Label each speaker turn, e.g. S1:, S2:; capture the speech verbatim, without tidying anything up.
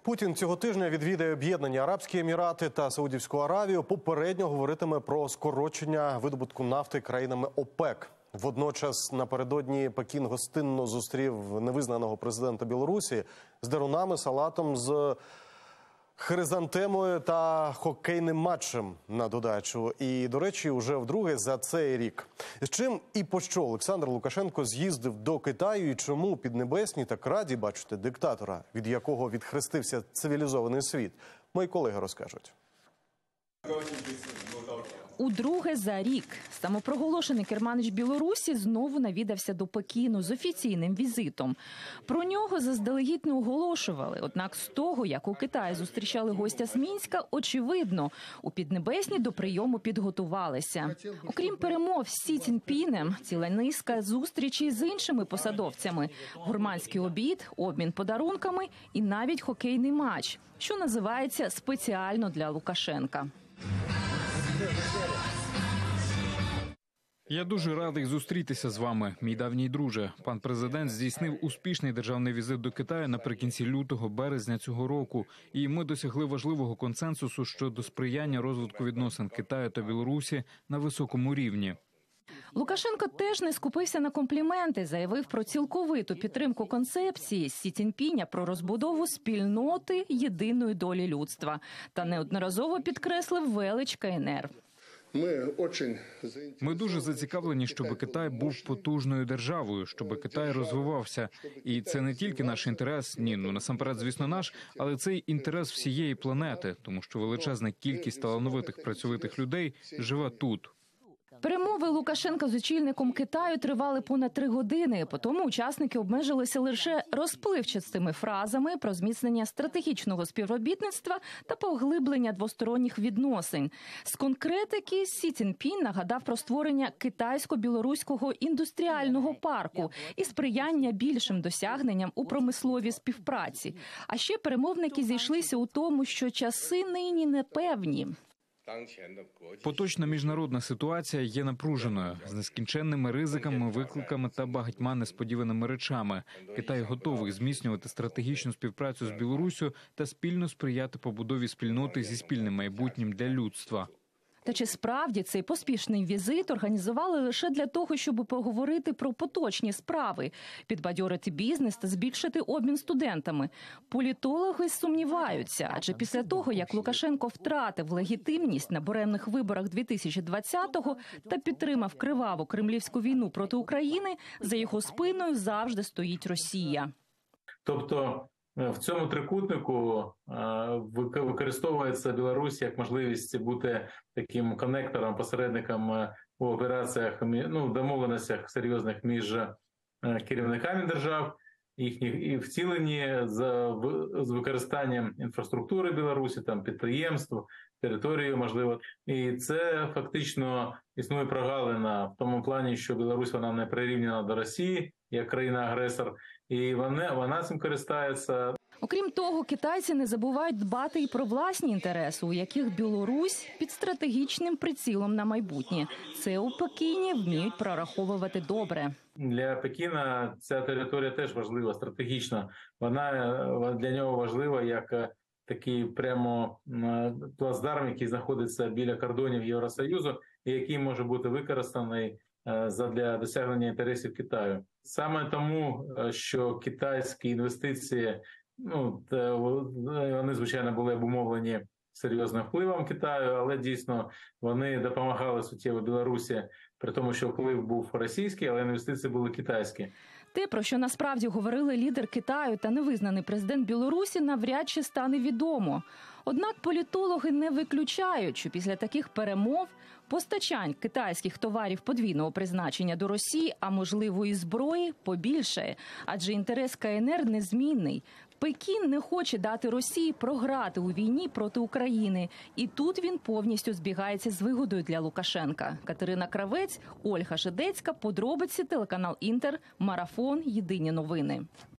S1: Путін цього тижня відвідає Об'єднані Арабські Емірати та Саудівську Аравію. Попередньо говоритиме про скорочення видобутку нафти країнами ОПЕК. Водночас напередодні Пекін гостинно зустрів невизнаного президента Білорусі з дерунами, салатом, з хризантемою та хокейним матчем на додачу. І, до речі, уже вдруге за цей рік. З чим і по що Олександр Лукашенко з'їздив до Китаю і чому піднебесні так раді бачити диктатора, від якого відхрестився цивілізований світ, мої колеги розкажуть.
S2: Удруге за рік самопроголошений керманич Білорусі знову навідався до Пекіну з офіційним візитом. Про нього заздалегідь не оголошували. Однак з того, як у Китаї зустрічали гостя з Мінська, очевидно, у Піднебесні до прийому підготувалися. Окрім перемов з Сі Цзіньпінем, ціла низка зустрічей з іншими посадовцями, гурманський обід, обмін подарунками і навіть хокейний матч, що називається спеціально для Лукашенка.
S3: Я дуже радий зустрітися з вами, мій давній друже. Пан президент здійснив успішний державний візит до Китаю наприкінці лютого-березня цього року. І ми досягли важливого консенсусу щодо сприяння розвитку відносин Китаю та Білорусі на високому рівні.
S2: Лукашенко теж не скупився на компліменти, заявив про цілковиту підтримку концепції Сі Цзіньпіня про розбудову спільноти єдиної долі людства. Та неодноразово підкреслив велич КНР.
S3: Ми дуже зацікавлені, щоб Китай був потужною державою, щоб Китай розвивався. І це не тільки наш інтерес, ні, ну насамперед, звісно, наш, але це й інтерес всієї планети, тому що величезна кількість талановитих працьовитих людей живе тут.
S2: Перемови Лукашенка з очільником Китаю тривали понад три години. Потім учасники обмежилися лише розпливчастими фразами про зміцнення стратегічного співробітництва та поглиблення двосторонніх відносин. З конкретики Сі Цзіньпін нагадав про створення китайсько-білоруського індустріального парку і сприяння більшим досягненням у промисловій співпраці. А ще перемовники зійшлися у тому, що часи нині непевні.
S3: Поточна міжнародна ситуація є напруженою, з нескінченними ризиками, викликами та багатьма несподіваними речами. Китай готовий зміцнювати стратегічну співпрацю з Білоруссю та спільно сприяти побудові спільноти зі спільним майбутнім для людства.
S2: Та чи справді цей поспішний візит організували лише для того, щоб поговорити про поточні справи, підбадьорити бізнес та збільшити обмін студентами? Політологи сумніваються, адже після того, як Лукашенко втратив легітимність на буремних виборах дві тисячі двадцятого та підтримав криваву кремлівську війну проти України, за його спиною завжди стоїть Росія.
S4: Тобто в цьому трикутнику використовується Білорусь як можливість бути таким конектором, посередником у операціях, ну, домовленостях серйозних між керівниками держав, їхніх і втіленні з, з використанням інфраструктури Білорусі, там підприємств, території, можливо. І це фактично існує прогалина в тому плані, що Білорусь, вона не прирівняна до Росії як країна-агресор, і вона, вона цим користається.
S2: Окрім того, китайці не забувають дбати і про власні інтереси, у яких Білорусь під стратегічним прицілом на майбутнє. Це у Пекіні вміють прораховувати добре.
S4: Для Пекіна ця територія теж важлива, стратегічна. Вона для нього важлива як такий прямо плацдарм, який знаходиться біля кордонів Євросоюзу і який може бути використаний для досягнення інтересів Китаю. Саме тому, що китайські інвестиції, ну, вони, звичайно, були обумовлені серйозним впливом Китаю, але дійсно вони допомагали суттєво Білорусі, при тому, що вплив був російський, але інвестиції були китайські.
S2: Те, про що насправді говорили лідер Китаю та невизнаний президент Білорусі, навряд чи стане відомо. Однак політологи не виключають, що після таких перемов постачань китайських товарів подвійного призначення до Росії, а можливо і зброї, побільшає. Адже інтерес КНР незмінний. Пекін не хоче дати Росії програти у війні проти України. І тут він повністю збігається з вигодою для Лукашенка. Катерина Кравець, Ольга Жидецька, подробиці, телеканал Інтер, Марафон, Єдині новини.